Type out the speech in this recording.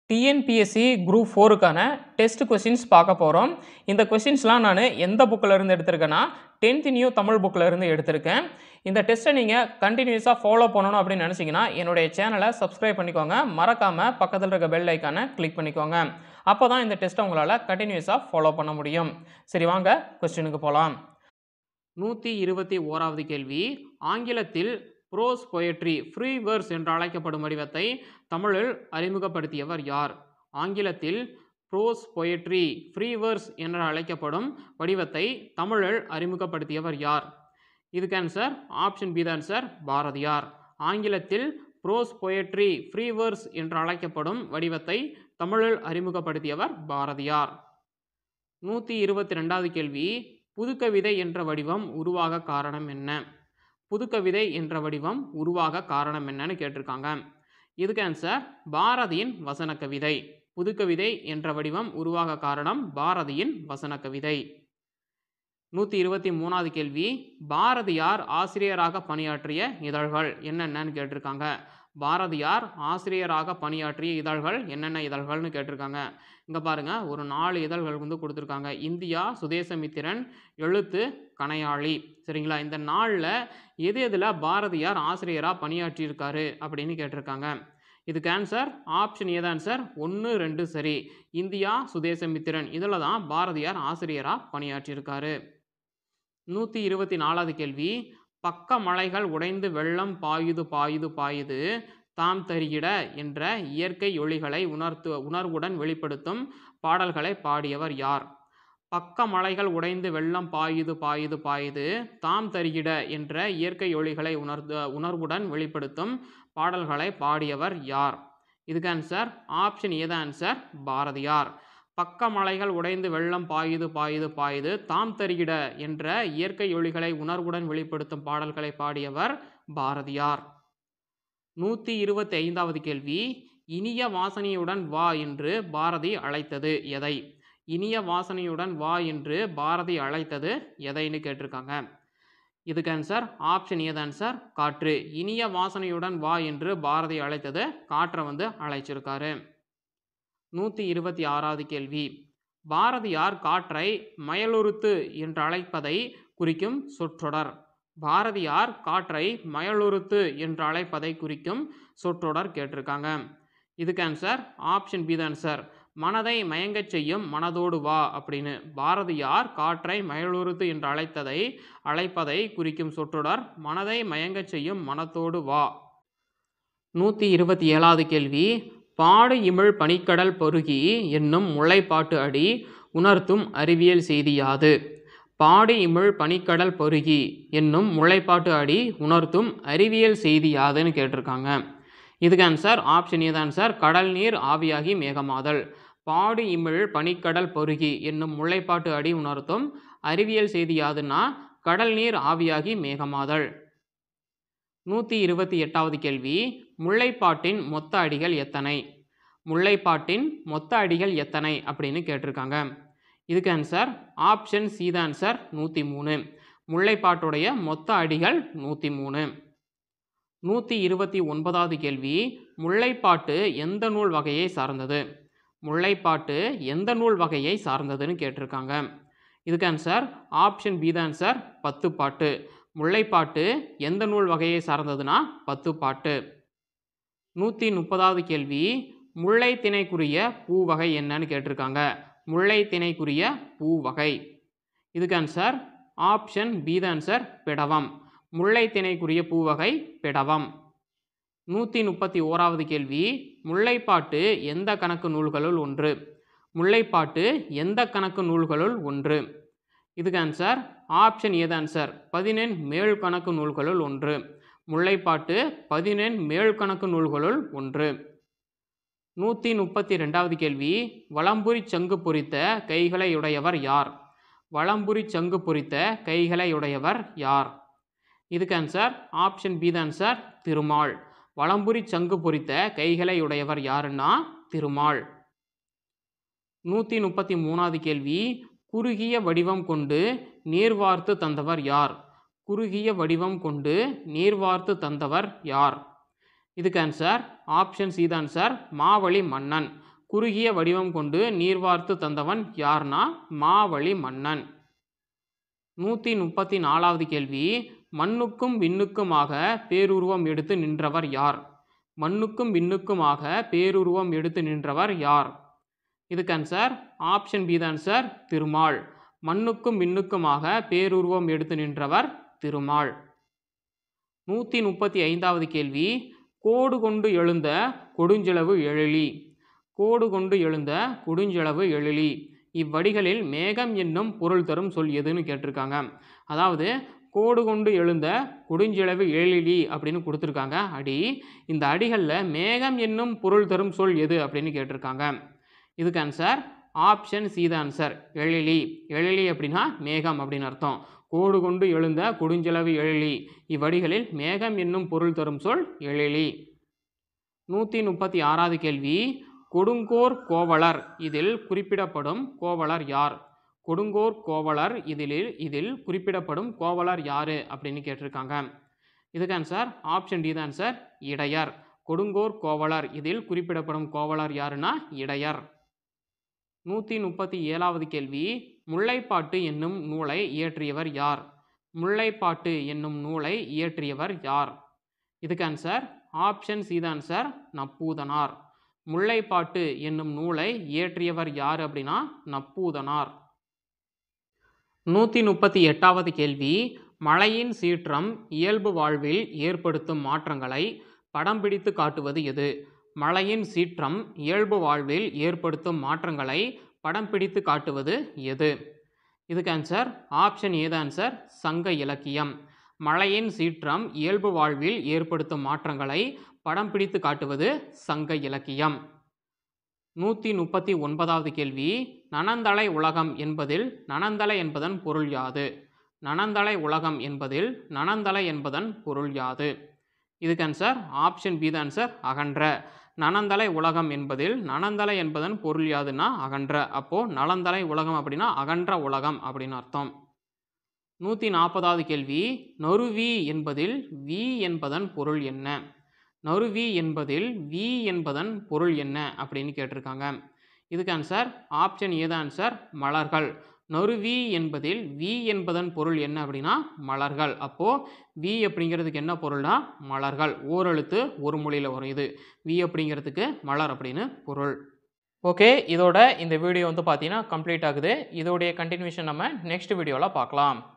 TNPSC Group4 கான test questions பார்க்க போகிறோம். இந்த கொஸ்டின்ஸ்லாம் நான் எந்த புக்கில் இருந்து எடுத்திருக்கேன்னா 10th நியூ தமிழ் புக்கில் இருந்து எடுத்திருக்கேன். இந்த டெஸ்ட்டை நீங்கள் கண்டினியூஸாக ஃபாலோ பண்ணணும் அப்படின்னு நினச்சிங்கன்னா என்னுடைய சேனலை சப்ஸ்கிரைப் பண்ணிக்கோங்க. மறக்காமல் பக்கத்தில் இருக்க பெல் ஐக்கானை கிளிக் பண்ணிக்கோங்க. அப்போ தான் இந்த டெஸ்ட்டை உங்களால் கண்டினியூஸாக ஃபாலோ பண்ண முடியும். சரி, வாங்க கொஸ்டினுக்கு போகலாம். 121வது கேள்வி. ஆங்கிலத்தில் ப்ரோஸ் பொயட்ரி ஃப்ரீ வேர்ஸ் என்று அழைக்கப்படும் வடிவத்தை தமிழில் அறிமுகப்படுத்தியவர் யார்? ஆங்கிலத்தில் ப்ரோஸ் பொயட்ரி ஃப்ரீ வேர்ஸ் என்று அழைக்கப்படும் வடிவத்தை தமிழில் அறிமுகப்படுத்தியவர் யார்? இதுக்கு ஆன்சர் ஆப்ஷன் பி தான் ஆன்சர், பாரதியார். ஆங்கிலத்தில் ப்ரோஸ் பொயட்ரி ஃப்ரீ வேர்ஸ் என்று அழைக்கப்படும் வடிவத்தை தமிழில் அறிமுகப்படுத்தியவர் பாரதியார். 122வது கேள்வி. புதுக்கவிதை என்ற வடிவம் உருவாக காரணம் என்ன? புதுக்கவிதை என்ற வடிவம் உருவாக காரணம் என்னன்னு கேட்டிருக்காங்க. இதுக்கு ஆன்சர் பாரதியின் வசன கவிதை. புதுக்கவிதை என்ற வடிவம் உருவாக காரணம் பாரதியின் வசன கவிதை. 123வது கேள்வி. பாரதியார் ஆசிரியராக பணியாற்றிய இதழ்கள் என்னென்னு கேட்டிருக்காங்க. பாரதியார் ஆசிரியராக பணியாற்றிய இதழ்கள் என்னென்ன இதழ்கள்னு கேட்டிருக்காங்க. இங்கே பாருங்கள், ஒரு 4 இதழ்கள் கொடுத்துருக்காங்க. இந்தியா, சுதேசமித்திரன், எழுத்து, கணையாழி. சரிங்களா? இந்த நாளில் எது எதில் பாரதியார் ஆசிரியராக பணியாற்றியிருக்காரு அப்படின்னு கேட்டிருக்காங்க. இதுக்கு ஆன்சர் ஆப்ஷன் ஏ தான் ஆன்சர். 1, 2 சரி. இந்தியா, சுதேசமித்திரன் இதில் தான் பாரதியார் ஆசிரியராக பணியாற்றியிருக்காரு. 124வது கேள்வி. பக்க மலைகள் உடைந்து வெள்ளம் பாயுது பாயுது பாயுது தாம் தருகிட என்ற இயற்கை ஒளிகளை உணர்வுடன் வெளிப்படுத்தும் பாடல்களை பாடியவர் யார்? பக்க மலைகள் உடைந்து வெள்ளம் பாயுது பாயுது பாயுது தாம் தருகிட என்ற இயற்கை ஒளிகளை உணர்வுடன் வெளிப்படுத்தும் பாடல்களை பாடியவர் யார்? இதுக்கு ஆன்சர் ஆப்ஷன் ஏ தான் ஆன்சர், பாரதியார். பக்க மலைகள் உடைந்து வெள்ளம் பாயுது பாயுது பாயுது தாம் தருகிட என்ற இயற்கை ஒளிகளை உணர்வுடன் வெளிப்படுத்தும் பாடல்களை பாடியவர் பாரதியார். 125வது கேள்வி. இனிய வாசனையுடன் வா என்று பாரதி அழைத்தது எதை? இனிய வாசனையுடன் வா என்று பாரதி அழைத்தது எதைன்னு கேட்டிருக்காங்க. இதுக்கு ஆன்சர் ஆப்ஷன் ஏ தான் ஆன்சர், காற்று. இனிய வாசனையுடன் வா என்று பாரதி அழைத்தது காற்றை அழைச்சிருக்காரு. 126வது கேள்வி. பாரதியார் காற்றை மயலுறுத்து என்று அழைப்பதை குறிக்கும் சொற்றொடர். பாரதியார் காற்றை மயலுறுத்து என்று அழைப்பதை குறிக்கும் சொற்றொடர் கேட்டிருக்காங்க. இதுக்கு ஆன்சர் ஆப்ஷன் பி தான் ஆன்சர், மனதை மயங்கச் செய்யும் மனதோடு வா அப்படின்னு. பாரதியார் காற்றை மயலுறுத்து என்று அழைப்பதை குறிக்கும் சொற்றொடர் மனதை மயங்கச் செய்யும் மனத்தோடு வா. 127வது கேள்வி. பாடு இமிழ் பனிக்கடல் பொருகி என்னும் முல்லைப்பாட்டு அடி உணர்த்தும் அறிவியல் செய்தி யாது? பாடு இமிழ் பனிக்கடல் பொருகி என்னும் முல்லைப்பாட்டு அடி உணர்த்தும் அறிவியல் செய்தி யாதுன்னு கேட்டிருக்காங்க. இதுக்கு ஆன்சர் ஆப்ஷன் ஏ தான் ஆன்சர், கடல் நீர் ஆவியாகி மேகமாதல். பாடு இமிழ் பனிக்கடல் பொருகி என்னும் முல்லைப்பாட்டு அடி உணர்த்தும் அறிவியல் செய்தி யாதுன்னா கடல் நீர் ஆவியாகி மேகமாதல். 128வது கேள்வி. முல்லைப்பாட்டின் மொத்த அடிகள் எத்தனை? முல்லைப்பாட்டின் மொத்த அடிகள் எத்தனை அப்படின்னு கேட்டிருக்காங்க. இதுக்கு ஆன்சர் ஆப்ஷன் சி தான் ஆன்சர், 103. முல்லைப்பாட்டுடைய மொத்த அடிகள் 103. 129வது கேள்வி. முல்லைப்பாட்டு எந்த நூல் வகையை சார்ந்தது? முல்லைப்பாட்டு எந்த நூல் வகையை சார்ந்ததுன்னு கேட்டிருக்காங்க. இதுக்கு ஆன்சர் ஆப்ஷன் பி தான் ஆன்சர், 10 பாட்டு. முல்லைப்பாட்டு எந்த நூல் வகையை சார்ந்ததுன்னா 10 பாட்டு. 130வது கேள்வி. முல்லை திணைக்குரிய பூ வகை என்னன்னு கேட்டிருக்காங்க. முல்லை திணைக்குரிய பூ வகை. இதுக்கு ஆன்சர் ஆப்ஷன் பி தான் ஆன்சர், பிடவம். முல்லை திணைக்குரிய பூ வகை பிடவம். 131வது கேள்வி. முல்லைப்பாட்டு எந்த கணக்கு நூல்களுள் ஒன்று? முல்லைப்பாட்டு எந்த கணக்கு நூல்களுள் ஒன்று? இதுக்கு ஆன்சர் ஆப்ஷன் ஏ தான் ஆன்சர், 14 மேல் கணக்கு நூல்களுள் ஒன்று. முல்லைப்பாட்டு 14 மேல் கணக்கு நூல்களுள் ஒன்று. 132வது கேள்வி. வலம்புரி சங்கு பொறித்த கைகளை உடையவர் யார்? வலம்புரி சங்கு பொறித்த கைகளை உடையவர் யார்? இதுக்கு ஆன்சர் ஆப்ஷன் பி தான் ஆன்சர், திருமால். வலம்புரி சங்கு பொறித்த கைகளை உடையவர் யாருன்னா திருமால். 133வது கேள்வி. குறுகிய வடிவம் கொண்டு நீர் வார்த்து தந்தவர் யார்? குறுகிய வடிவம் கொண்டு நீர் வார்த்து தந்தவர் யார்? இதுக்கு ஆன்சர் ஆப்ஷன் சி தான் சார், மாவழி மன்னன். குறுகிய வடிவம் கொண்டு நீர்வார்த்து தந்தவன் யார்னா மாவழி மன்னன். 134வது கேள்வி, மண்ணுக்கும் விண்ணுக்குமாக பேருருவம் எடுத்து நின்றவர் யார்? மண்ணுக்கும் விண்ணுக்குமாக பேருருவம் எடுத்து நின்றவர் யார்? இதுக்கு ஆன்சர் ஆப்ஷன் பி தான் சார், திருமால். மண்ணுக்கும் விண்ணுக்குமாக பேருருவம் எடுத்து நின்றவர் திருமால். 135வது கேள்வி, கோடு கொண்டு எழுந்த கொடுஞ்செலவு எழிலி. கோடு கொண்டு எழுந்த கொடுஞ்செலவு எழிலி இவ்வடிகளில் மேகம் என்னும் பொருள் தரும் சொல் எதுன்னு கேட்டிருக்காங்க. அதாவது கோடு கொண்டு எழுந்த கொடுஞ்செலவு எழிலி அப்படின்னு கொடுத்துருக்காங்க அடி. இந்த அடிகளில் மேகம் என்னும் பொருள் தரும் சொல் எது அப்படின்னு கேட்டிருக்காங்க. இதுக்கு ஆன்சர் ஆப்ஷன் சி தான் சார், எழிலி. எழிலி அப்படின்னா மேகம் அப்படின்னு அர்த்தம். கோடு கொண்டு எழுந்த கொடுஞ்செலவு எழிலி இவ்வடிகளில் மேகம் என்னும் பொருள் தரும் சொல் எழிலி. 136வது கேள்வி, கொடுங்கோர் கோவலர் இதில் குறிப்பிடப்படும் கோவலர் யார்? கொடுங்கோர் கோவலர் இதில் குறிப்பிடப்படும் கோவலர் யாரு அப்படின்னு கேட்டிருக்காங்க. இதுக்கு ஆன்சர் ஆப்ஷன் டி தான் சார், இடையர். கொடுங்கோர் கோவலர் இதில் குறிப்பிடப்படும் கோவலர் யாருன்னா இடையர். 137வது கேள்வி, முல்லைப்பாட்டு என்னும் நூலை இயற்றியவர் யார்? முல்லைப்பாட்டு என்னும் நூலை இயற்றியவர் யார்? இதுக்கு ஆன்சர் ஆப்ஷன் சி தான் சார், நப்பூதனார். முல்லைப்பாட்டு என்னும் நூலை இயற்றியவர் யார் அப்படின்னா நப்பூதனார். 138வது கேள்வி, மழையின் சீற்றம் இயல்பு வாழ்வில் ஏற்படுத்தும் மாற்றங்களை படம் பிடித்து காட்டுவது எது? மழையின் சீற்றம் இயல்பு வாழ்வில் ஏற்படுத்தும் மாற்றங்களை படம் பிடித்து காட்டுவது எது? இதுக்கு ஆன்சர் ஆப்ஷன் ஏ தான் சார், சங்க இலக்கியம். மழையின் சீற்றம் இயல்பு வாழ்வில் ஏற்படுத்தும் மாற்றங்களை படம் பிடித்து காட்டுவது சங்க இலக்கியம். 139வது கேள்வி, நனந்தலை உலகம் என்பதில் நனந்தலை என்பதன் பொருள் யாது? நனந்தலை உலகம் என்பதில் நனந்தலை என்பதன் பொருள் யாது? இதுக்கு ஆன்சர் ஆப்ஷன் பி தான் சார், அகன்ற. நனந்தலை உலகம் என்பதில் நனந்தலை என்பதன் பொருள் யாதுன்னா அகன்ற. அப்போ நலந்தலை உலகம் அப்படின்னா அகன்ற உலகம் அப்படின்னு அர்த்தம். 140வது கேள்வி, நொறுவி என்பதில் வி என்பதன் பொருள் என்ன? நொறுவி என்பதில் வி என்பதன் பொருள் என்ன அப்படின்னு கேட்டிருக்காங்க. இதுக்கு ஆன்சர் ஆப்ஷன் ஏ தான் ஆன்சர், மலர்கள். நொறுவி என்பதில் வி என்பதன் பொருள் என்ன அப்படின்னா மலர்கள். அப்போது வி அப்படிங்கிறதுக்கு என்ன பொருள்னா மலர்கள். ஓரெழுத்து ஒரு மொழியில் வரும். இது வி அப்படிங்கிறதுக்கு மலர் அப்படின்னு பொருள். ஓகே, இதோட இந்த வீடியோ வந்து பார்த்தீங்கன்னா கம்ப்ளீட் ஆகுது. இதோடைய கண்டினியூஷன் நம்ம நெக்ஸ்ட் வீடியோவில் பார்க்கலாம்.